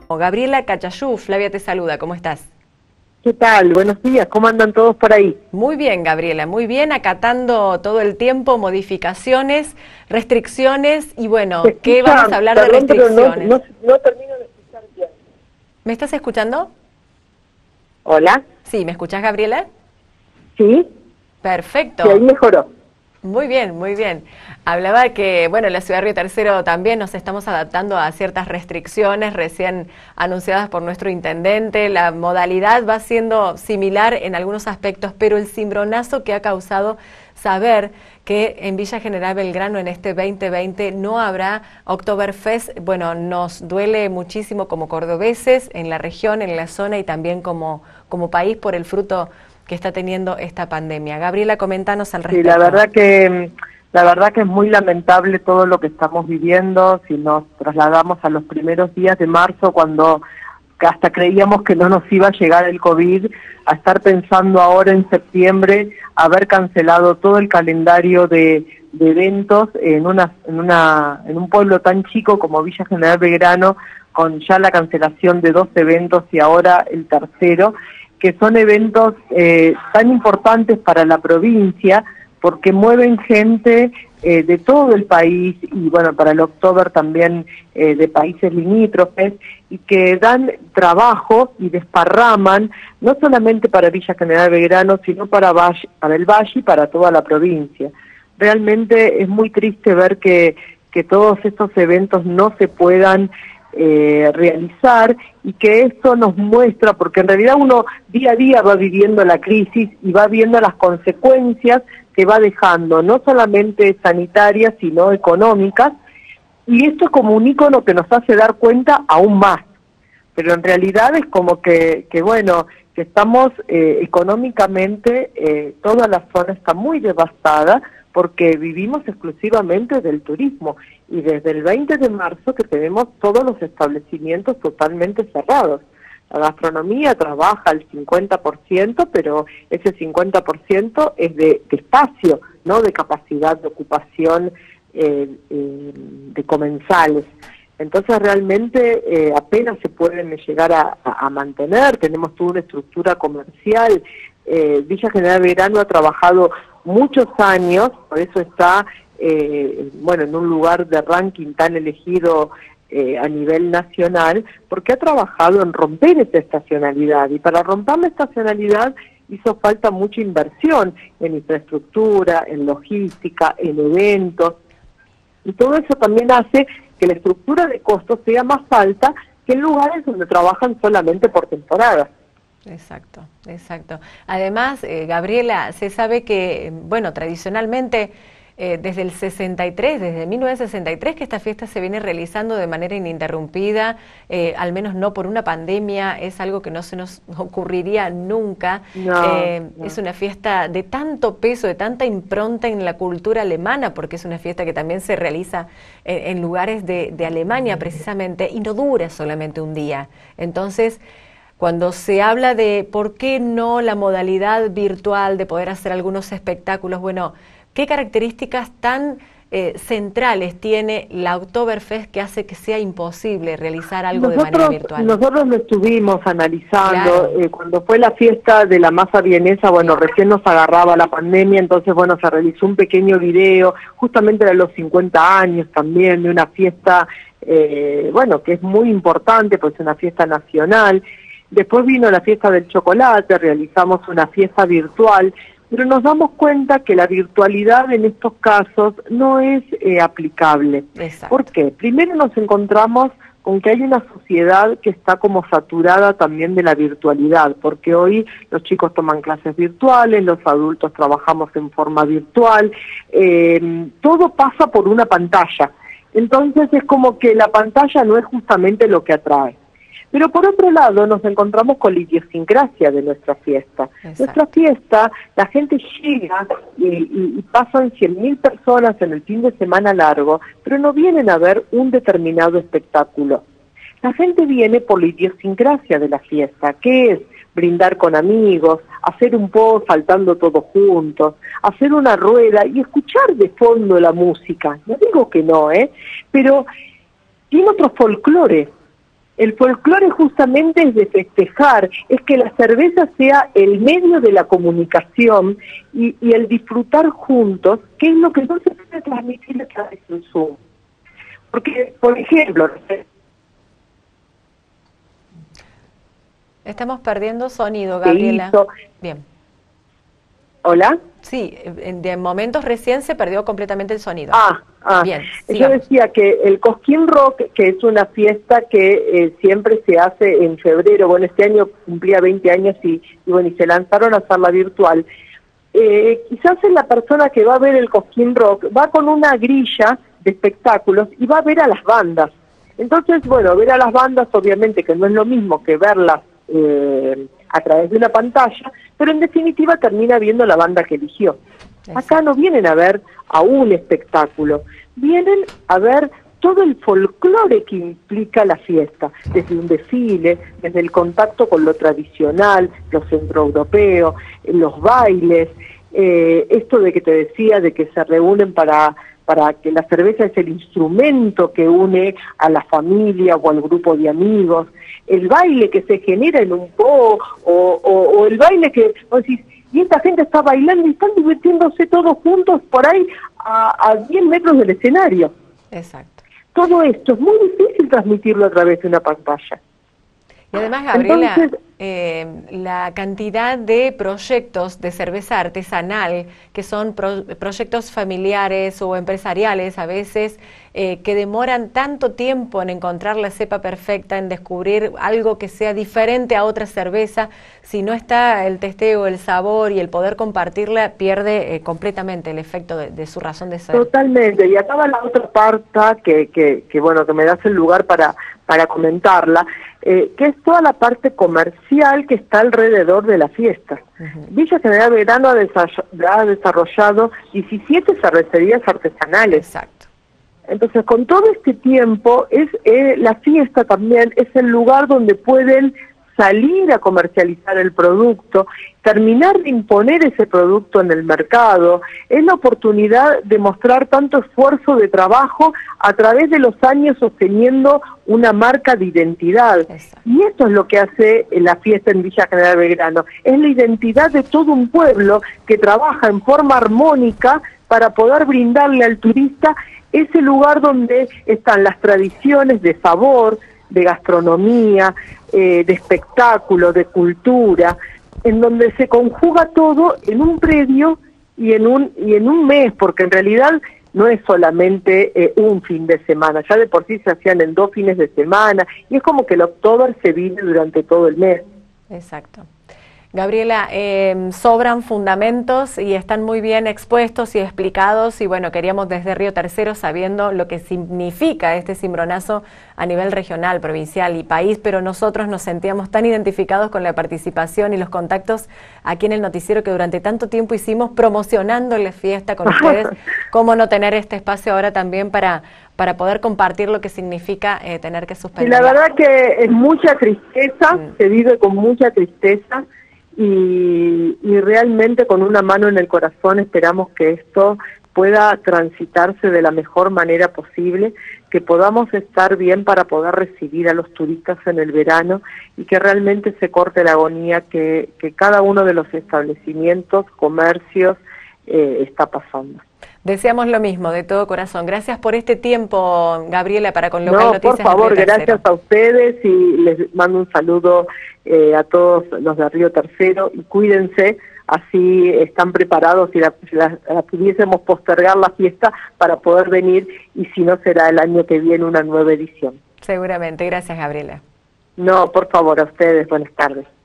Gabriela Cachayú, Flavia te saluda, ¿cómo estás? ¿Qué tal? Buenos días, ¿cómo andan todos por ahí? Muy bien, Gabriela, muy bien, acatando todo el tiempo modificaciones, restricciones y bueno, ¿Se ¿qué vamos a escucha? hablar de Perdón, pero restricciones? no termino de escuchar bien. ¿Me estás escuchando? ¿Hola? Sí, ¿me escuchás, Gabriela? ¿Sí? Sí, ahí Perfecto. mejoró. Muy bien, muy bien. Hablaba que, bueno, en la ciudad de Río Tercero también nos estamos adaptando a ciertas restricciones recién anunciadas por nuestro intendente. La modalidad va siendo similar en algunos aspectos, pero el cimbronazo que ha causado saber que en Villa General Belgrano en este 2020 no habrá Oktoberfest, bueno, nos duele muchísimo como cordobeses en la región, en la zona y también como país por el fruto que está teniendo esta pandemia. Gabriela, comentanos al Sí, respecto. la verdad que es muy lamentable todo lo que estamos viviendo. Si nos trasladamos a los primeros días de marzo, cuando hasta creíamos que no nos iba a llegar el COVID, a estar pensando ahora en septiembre, haber cancelado todo el calendario de eventos en un pueblo tan chico como Villa General Belgrano, con ya la cancelación de 2 eventos y ahora el tercero, que son eventos tan importantes para la provincia, porque mueven gente de todo el país y bueno, para el Oktober también de países limítrofes, y que dan trabajo y desparraman no solamente para Villa General Belgrano, sino para el Valle y para toda la provincia. Realmente es muy triste ver que todos estos eventos no se puedan realizar, y que esto nos muestra, porque en realidad uno día a día va viviendo la crisis y va viendo las consecuencias que va dejando, no solamente sanitarias, sino económicas, y esto es como un ícono que nos hace dar cuenta aún más. Pero en realidad es como que bueno, que estamos económicamente, toda la zona está muy devastada, porque vivimos exclusivamente del turismo, y desde el 20 de marzo que tenemos todos los establecimientos totalmente cerrados. La gastronomía trabaja al 50%, pero ese 50% es de espacio, no de capacidad de ocupación de comensales. Entonces realmente apenas se pueden llegar a mantener. Tenemos toda una estructura comercial. Villa General Belgrano ha trabajado muchos años, por eso está bueno, en un lugar de ranking tan elegido a nivel nacional, porque ha trabajado en romper esa estacionalidad, y para romper la estacionalidad hizo falta mucha inversión en infraestructura, en logística, en eventos, y todo eso también hace que la estructura de costos sea más alta que en lugares donde trabajan solamente por temporada. Exacto, exacto. Además, Gabriela, se sabe que, bueno, tradicionalmente, desde el 63, desde 1963, que esta fiesta se viene realizando de manera ininterrumpida, al menos no por una pandemia, es algo que no se nos ocurriría nunca. No, Es una fiesta de tanto peso, de tanta impronta en la cultura alemana, porque es una fiesta que también se realiza en lugares de Alemania precisamente, y no dura solamente un día. Entonces, cuando se habla de por qué no la modalidad virtual de poder hacer algunos espectáculos, bueno, ¿qué características tan centrales tiene la Oktoberfest que hace que sea imposible realizar algo de manera virtual? Nosotros lo estuvimos analizando, Claro, cuando fue la fiesta de la masa vienesa, bueno, sí, recién nos agarraba la pandemia, entonces bueno, se realizó un pequeño video, justamente de los 50 años también, de una fiesta, bueno, que es muy importante, pues es una fiesta nacional. Después vino la fiesta del chocolate, realizamos una fiesta virtual, pero nos damos cuenta que la virtualidad en estos casos no es aplicable. exacto. ¿Por qué? Primero nos encontramos con que hay una sociedad que está como saturada también de la virtualidad, porque hoy los chicos toman clases virtuales, los adultos trabajamos en forma virtual, todo pasa por una pantalla. Entonces es como que la pantalla no es justamente lo que atrae. Pero por otro lado nos encontramos con la idiosincrasia de nuestra fiesta. Exacto. Nuestra fiesta, la gente llega y pasan 100.000 personas en el fin de semana largo, pero no vienen a ver un determinado espectáculo. La gente viene por la idiosincrasia de la fiesta, que es brindar con amigos, hacer un poco saltando todos juntos, hacer una rueda y escuchar de fondo la música. No digo que no, pero tiene otro folclore. El folclore justamente es de festejar, es que la cerveza sea el medio de la comunicación y el disfrutar juntos, que es lo que no se puede transmitir a través del Zoom. Porque, por ejemplo... Estamos perdiendo sonido, Gabriela. Bien. ¿Hola? Sí, de momentos recién se perdió completamente el sonido. Bien, yo decía que el Cosquín Rock, que es una fiesta que siempre se hace en febrero, bueno, este año cumplía 20 años y se lanzaron a hacerla virtual. Quizás la persona que va a ver el Cosquín Rock va con una grilla de espectáculos y va a ver a las bandas. Entonces, bueno, ver a las bandas obviamente que no es lo mismo que verlas a través de una pantalla, pero en definitiva termina viendo la banda que eligió. Acá no vienen a ver a un espectáculo, vienen a ver todo el folclore que implica la fiesta, desde un desfile, desde el contacto con lo tradicional, lo centroeuropeo, los bailes, esto de que te decía, de que se reúnen para que la cerveza es el instrumento que une a la familia o al grupo de amigos, el baile que se genera en un o el baile que, vos decís, y esta gente está bailando y están divirtiéndose todos juntos por ahí a 10 metros del escenario. Exacto. Todo esto es muy difícil transmitirlo a través de una pantalla. Y además, Gabriela, la cantidad de proyectos de cerveza artesanal, que son proyectos familiares o empresariales a veces, que demoran tanto tiempo en encontrar la cepa perfecta, en descubrir algo que sea diferente a otra cerveza, si no está el testeo, el sabor y el poder compartirla, pierde completamente el efecto de su razón de ser. Totalmente, y acaba la otra parte que bueno, que me das el lugar para comentarla, que es toda la parte comercial que está alrededor de la fiesta. Villa General Belgrano ha desarrollado 17 cervecerías artesanales. Exacto. Entonces, con todo este tiempo, la fiesta también es el lugar donde pueden salir a comercializar el producto, terminar de imponer ese producto en el mercado, es la oportunidad de mostrar tanto esfuerzo de trabajo a través de los años sosteniendo una marca de identidad. Exacto. Y esto es lo que hace la fiesta en Villa General Belgrano, es la identidad de todo un pueblo que trabaja en forma armónica para poder brindarle al turista ese lugar donde están las tradiciones de sabor, de gastronomía, de espectáculo, de cultura, en donde se conjuga todo en un predio y en un mes, porque en realidad no es solamente un fin de semana, ya de por sí se hacían en 2 fines de semana, y es como que el October se vive durante todo el mes. Exacto. Gabriela, sobran fundamentos y están muy bien expuestos y explicados, y bueno, queríamos desde Río Tercero, sabiendo lo que significa este cimbronazo a nivel regional, provincial y país, pero nosotros nos sentíamos tan identificados con la participación y los contactos aquí en el noticiero que durante tanto tiempo hicimos promocionando la fiesta con ustedes. ¿Cómo no tener este espacio ahora también para poder compartir lo que significa tener que suspender? Y la verdad que es mucha tristeza, se vive con mucha tristeza, y realmente con una mano en el corazón esperamos que esto pueda transitarse de la mejor manera posible, que podamos estar bien para poder recibir a los turistas en el verano y que realmente se corte la agonía que cada uno de los establecimientos, comercios, está pasando. Deseamos lo mismo, de todo corazón. Gracias por este tiempo, Gabriela, para con Local Noticias. Por favor, gracias a ustedes y les mando un saludo a todos los de Río Tercero y cuídense, así están preparados si la pudiésemos postergar la fiesta para poder venir y si no será el año que viene una nueva edición. Seguramente. Gracias, Gabriela. No, por favor, a ustedes. Buenas tardes.